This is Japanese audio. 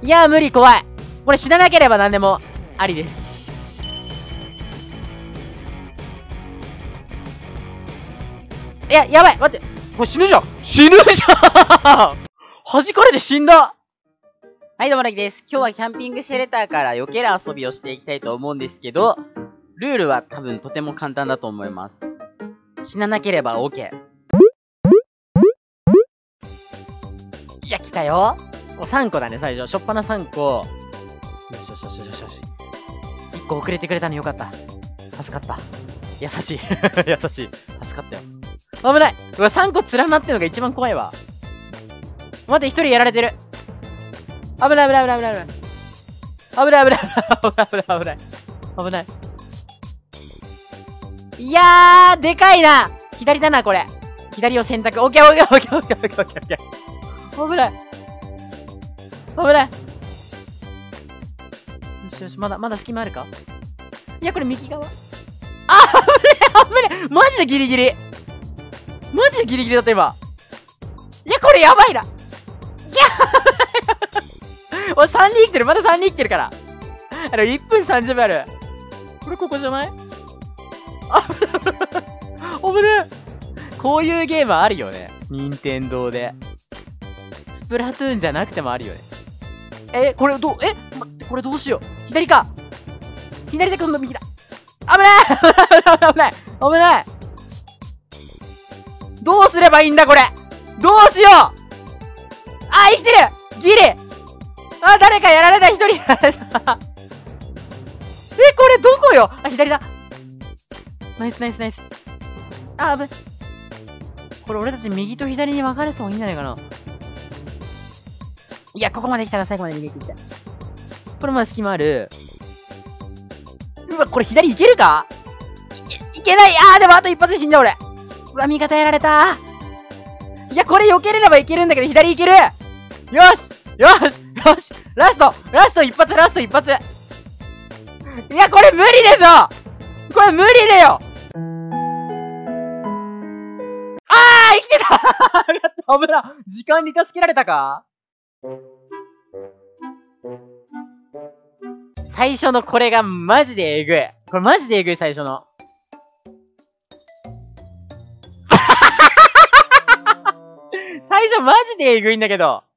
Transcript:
いやー、無理、怖い。これ死ななければ何でもありです。いや、やばい、待って。これ死ぬじゃん。死ぬじゃん弾かれて死んだ。はい、どうも、なぎです。今日はキャンピングシェルターから避ける遊びをしていきたいと思うんですけど、ルールは多分とても簡単だと思います。死ななければ OK。いや、来たよ。もう3個だね、最初。しょっぱな3個。よしよしよしよしよし。1個遅れてくれたのよかった。助かった。優しい。優しい。助かったよ。危ない。うわ、3個連なってるのが一番怖いわ。待って、1人やられてる。危ない危ない危ない危ない危ない。危ない危ない危ない危ない危ない。危ない。いやー、でかいな。左だな、これ。左を選択。オッケーオッケーオッケーオッケーオッケーオッケーオッケー。危ない。危ない。よしよし、まだ隙間あるか？いや、これ右側。あ、危ねえ危ねえ。マジでギリギリ。マジでギリギリだった、今。いや、これやばいな。いやおい、3人生きてる。まだ3人生きてるから。1分30秒ある。これここじゃない？危ねえ。こういうゲームあるよね。任天堂で。スプラトゥーンじゃなくてもあるよね。これ待って、これどうしよう。左か。左で今度右だ。危ない危ない危ない。どうすればいいんだこれ。どうしよう。あ、生きてるギリ。あ、誰かやられた。一人やられた。これどこよ。あ、左だ。ナイスナイスナイス。あ、危ない。これ俺たち右と左に分かれそういいんじゃないかな。いや、ここまで来たら最後まで逃げていきたい。これまだ隙間ある。うわ、これ左行けるか？いけない。でもあと一発で死んだ俺。うわ、味方やられた。いや、これ避けれればいけるんだけど、左行ける。よしよしよし。ラスト一発、ラスト一発。いや、これ無理でしょ。これ無理だよ。生きてたありがとう。危ない。時間に助けられたか？最初のこれがマジでえぐい。これマジでえぐい、最初の。最初マジでえぐいんだけど。